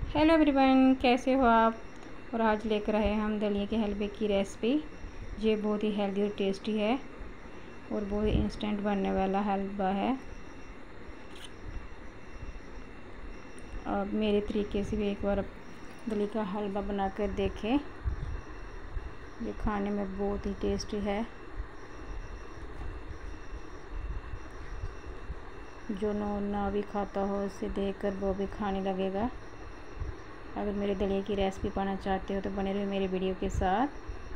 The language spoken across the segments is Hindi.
हेलो एवरीवन, कैसे हो आप। और आज लेकर आए हम दलिया के हलवे की रेसिपी। ये बहुत ही हेल्दी और टेस्टी है और बहुत ही इंस्टेंट बनने वाला हलवा है। आप मेरे तरीके से भी एक बार दलिया का हलवा बनाकर देखें। ये खाने में बहुत ही टेस्टी है। जो ना भी खाता हो उसे देखकर वो भी खाने लगेगा। अगर मेरे दलिया की रेसिपी पाना चाहते हो तो बने रहो मेरे वीडियो के साथ।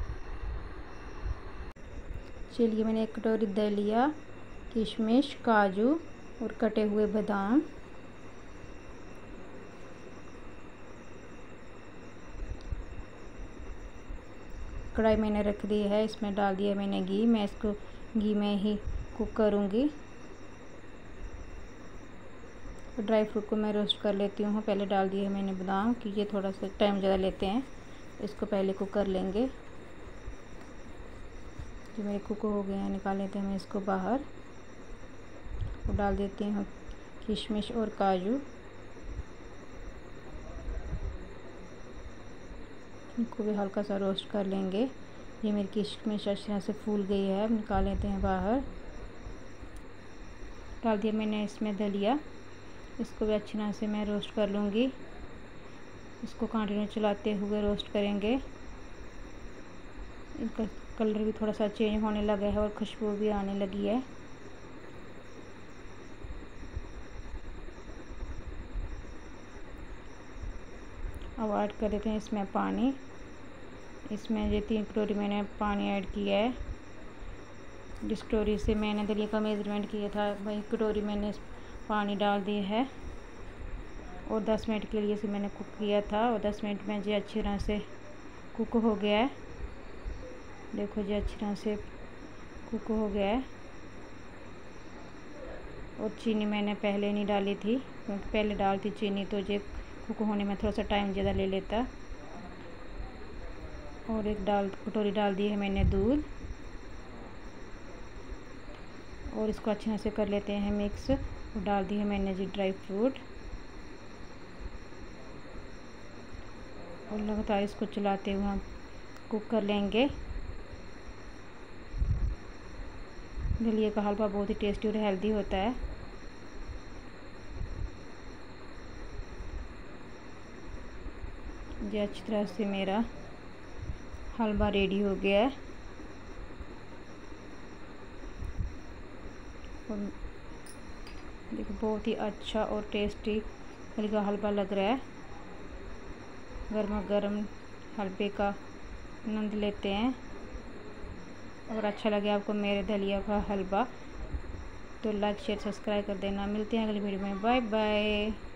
चलिए, मैंने 1 कटोरी दलिया, किशमिश, काजू और कटे हुए बादाम, कढ़ाई मैंने रख दी है। इसमें डाल दिया मैंने घी। मैं इसको घी में ही कुक करूँगी। ड्राई फ्रूट को मैं रोस्ट कर लेती हूँ। पहले डाल दिए मैंने बादाम, कि ये थोड़ा सा टाइम ज़्यादा लेते हैं, इसको पहले कुक कर लेंगे। जो मेरे कुक हो गए हैं निकाल लेते हैं मैं इसको बाहर। और डाल देती हूँ किशमिश और काजू। इनको भी हल्का सा रोस्ट कर लेंगे। ये मेरी किशमिश अच्छी तरह से फूल गई है, अब निकाल लेते हैं बाहर। डाल दिया मैंने इसमें दलिया, इसको भी अच्छी तरह से मैं रोस्ट कर लूँगी। इसको कंटिन्यू चलाते हुए रोस्ट करेंगे। इनका कलर भी थोड़ा सा चेंज होने लगा है और खुशबू भी आने लगी है। अब ऐड कर देते हैं इसमें पानी। इसमें ये 3 कटोरी मैंने पानी ऐड किया है। जिस कटोरी से मैंने दलिया का मेज़रमेंट किया था वही कटोरी मैंने पानी डाल दिया है। और 10 मिनट के लिए इसे मैंने कुक किया था और 10 मिनट में ये अच्छी तरह से कुक हो गया है। देखो जी, अच्छी तरह से कुक हो गया है। और चीनी मैंने पहले नहीं डाली थी, क्योंकि पहले डालती चीनी तो ये कुक होने में थोड़ा सा टाइम ज़्यादा ले लेता। और 1 कटोरी डाल दी है मैंने दूध। और इसको अच्छे से कर लेते हैं मिक्स। और डाल दी है मैंने जी ड्राई फ्रूट। और लगातार इसको चलाते हुए हम कुक कर लेंगे। दलिया का हलवा बहुत ही टेस्टी और हेल्दी होता है। ये अच्छी तरह से मेरा हलवा रेडी हो गया है। और देखो, बहुत ही अच्छा और टेस्टी दलिया का हलवा लग रहा है। गर्मा गर्म हलवे का आनंद लेते हैं। अगर अच्छा लगे आपको मेरे दलिया का हलवा तो लाइक शेयर सब्सक्राइब कर देना। मिलते हैं अगली वीडियो में। Bye bye.